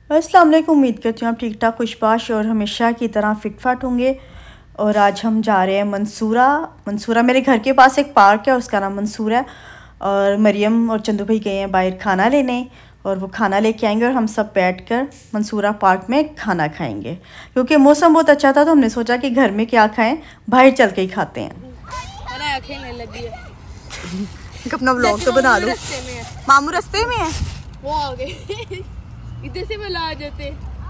अस्सलाम वालेकुम। उम्मीद करती हूँ आप ठीक ठाक खुशबाश और हमेशा की तरह फिट फाट होंगे। और आज हम जा रहे हैं मंसूरा मेरे घर के पास एक पार्क है, उसका नाम मंसूरा है। और मरियम और चंदू भाई गए हैं बाहर खाना लेने और वो खाना लेके आएंगे और हम सब बैठकर मंसूरा पार्क में खाना खाएंगे। क्योंकि मौसम बहुत अच्छा था तो हमने सोचा कि घर में क्या खाएं, बाहर चल के ही खाते हैं। अपना व्लॉग तो बना लो। मामू रास्ते में है, वो आ गए इधर से मिला आ जाते।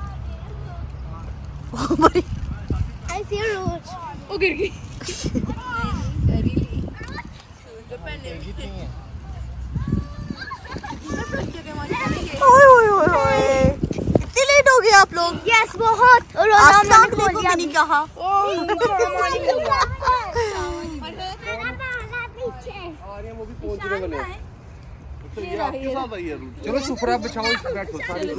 वो गिर गई। इतनी लेट हो गए आप लोग? यस बहुत। और नहीं कहा चलो सुफरा बिछाओ, बैठो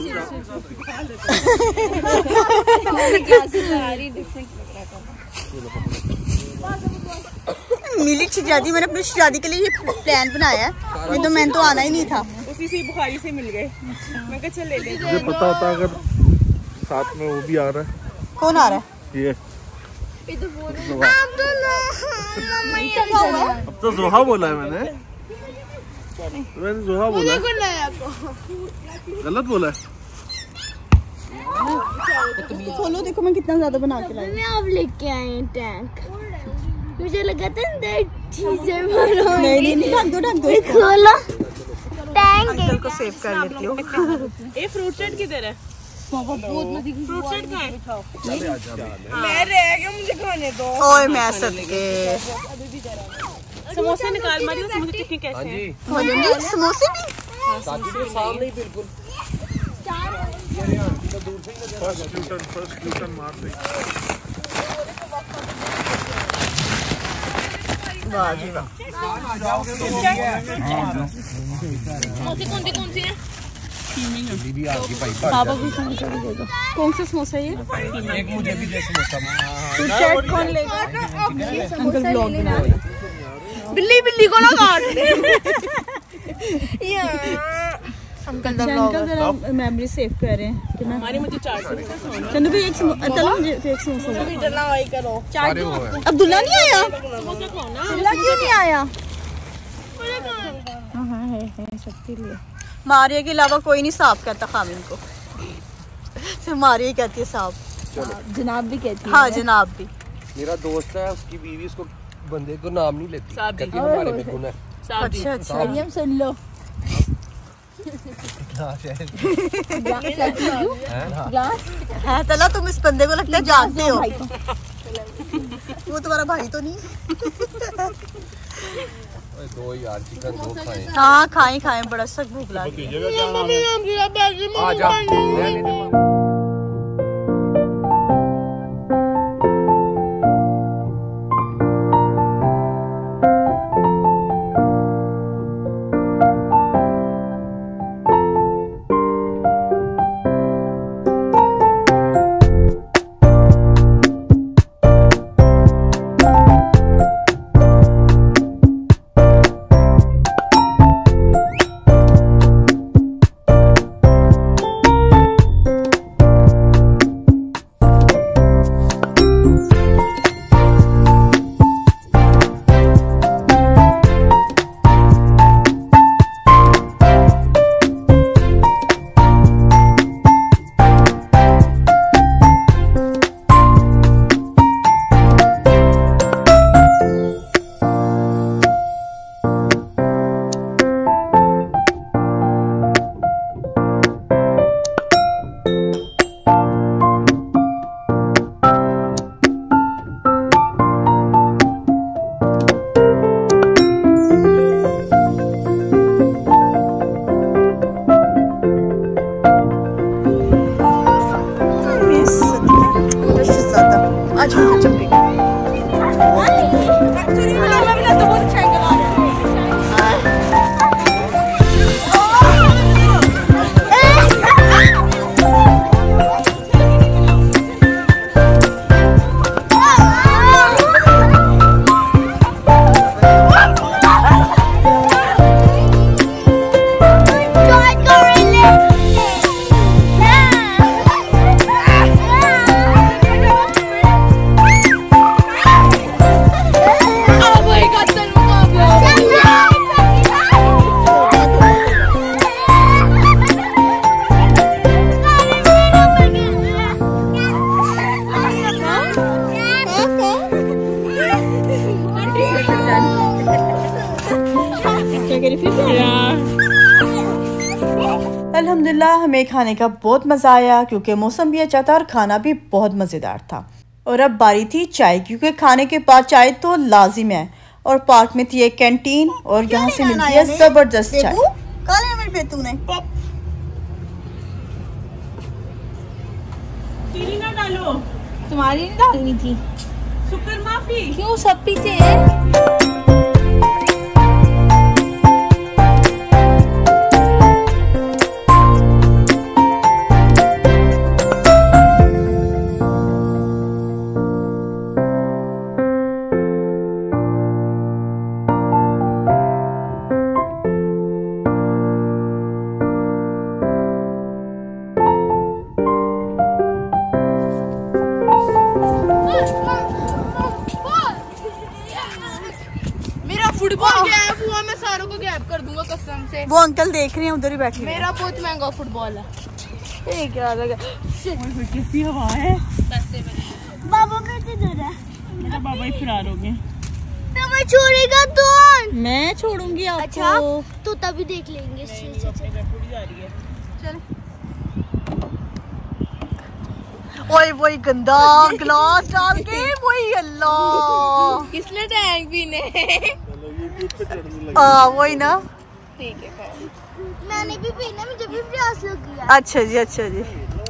मिली शहजादी, मैंने अपनी शहजादी के लिए ये प्लान बनाया है। तो मैंने तो आना ही नहीं था, उसी से बुखारी से मिल गए। मैं कहा चल ले ले। मुझे पता होता अगर साथ में वो भी आ रहा है। कौन आ रहा है? ये अब तो जोहा बोला है मैंने जोहा बोला है। गलत बोला है। खोलो, देखो मैं कितना ज्यादा बना के लाई। मैं अब लेके आए टैंक। मुझे लगा था अंदर चीजें नहीं ढक दो खोलो टैंक। अंकल को सेव कर लेती हूँ। ये फ्रूट चाट किधर है? फ्रूट चाट कहाँ है? मैं रह गया, मुझे खाने दो। ओए मैं सदके समोसे निकाल मारियो। समोसे टिक्की कैसे हैं? समोसे भी सामने ही बिल्कुल। फर्स्ट न्यूटन मार दे। वाह जी वाह। समोसे कौन से हैं? कौन सा समोसा ये? एक मुझे भी दे समोसा। चैट कौन लेगा? अंकल ब्लॉग बना रहे हैं। बिल्ली को ना काट। अंकल दा ब्लॉग मेमोरी सेव कर रहे हैं कि मैं हमारी मुझे चाट चंदू भाई एक समोसा डरना वही करो। चाट अब्दुल्ला नहीं आया? समोसा खाओ ना। अब्दुल्ला क्यों नहीं आया? हाँ है सबके लिए। मारिया के अलावा कोई नहीं साफ कहता खामिन को, फिर मारिया ही कहती है साफ। जनाब भी कहती है। हाँ जनाब भी। मेरा दोस्त है, उसकी बीवी उसको बंदे को नाम नहीं लेती, कहती हमारे में गुण है। अच्छा मरियम सुन लो। ग्लास है तला, तुम इस बंदे को लगता है जानते हो। वो तुम्हारा भाई तो नहीं? दो यार चिकन दो खाएं। हाँ खाएं बड़ा सख्त भूख लगी। अल्हम्दुलिल्लाह हमें खाने का बहुत मज़ा आया क्योंकि मौसम भी अच्छा था और खाना भी बहुत मज़ेदार था। और अब बारी थी चाय, क्योंकि खाने के बाद चाय तो लाजिम है। और पार्क में थी एक कैंटीन और यहाँ से मिलती है ज़बरदस्त चाय। चीनी ना डालो, तुम्हारी नहीं डालनी थी। शुक्र माफी। क्यों सब पीते हैं? फुटबॉल गैप हुआ, मैं सारों को गैप कर दूंगा कसम से। वो अंकल देख रहे हैं उधर ही बैठे। मेरा बहुत महंगा फुटबॉल है। ये क्या लगा? कैसी हवा है। बाबा मैं किधर है? मेरा बाबा ही फरार हो गए। तो मैं छोड़ेगा तो मैं छोड़ूंगी आपको। अच्छा तो तभी देख लेंगे। चल ओए वही गंदा ग्लास डाल के, वही अल्लाह किसने टैंक पीने? वही ना। ठीक है, मैंने भी पीना, मुझे भी प्यास लगी है। अच्छा जी, अच्छा जी।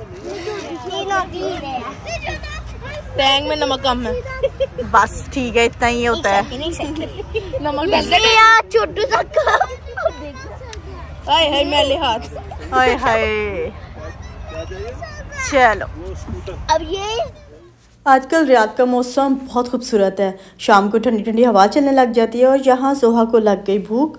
टैंक में नमक कम है। बस ठीक है, इतना ही होता है। नमक डाल यार छोटू सा कप। हाय हाय मैले हाथ। हाय हाय। चलो अब ये आजकल रियाद का मौसम बहुत खूबसूरत है। शाम को ठंडी ठंडी हवा चलने लग जाती है और यहाँ सोहा को लग गई भूख।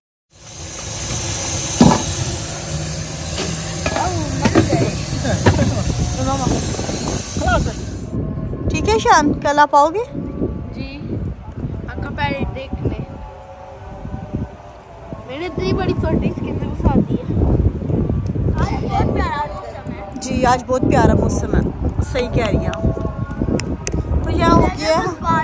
ठीक है शाम, कल आप आओगे? जी, आपका पैर देखने। मैंने इतनी बड़ी छोटी स्किन में घुसाती है। बहुत प्यारा मौसम है। जी आज बहुत प्यारा मौसम है, सही कह रही हैं। और यहाँ हो गया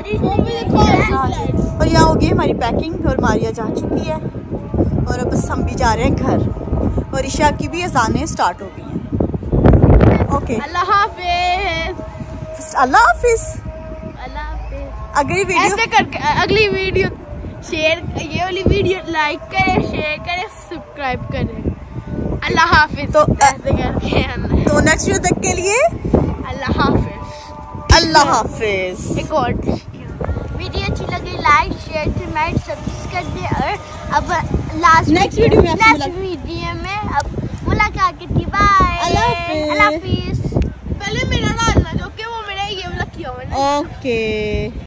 और यहाँ हो गई हमारी पैकिंग और मारिया जा चुकी है और अब बस हम भी जा रहे हैं घर और ईशा की भी अज़ानें स्टार्ट हो गई हैं। ओके अल्लाह हाफिज। अल्लाह हाफिज। अल्लाह हाफिज। अगली वीडियो ऐसे करके अगली वीडियो शेयर, ये वाली वीडियो लाइक करें, शेयर करें, सब्सक्राइब करें। अल्लाह हाफिज। तो ऐसे करके तो नेक्स्ट वीडियो तक के लिए अल्लाह हाफिज। अल्लाह हाफिज। एक और वीडियो अच्छी लगी लाइक शेयर कमेंट सब्सक्राइब कर दे। और अब लास्ट नेक्स्ट वीडियो में अब मुलाकात की। बाय। अल्लाह हाफिज। पहले मेरा डालना, जो कि वो मेरा ये वाला किया हुआ है। ओके।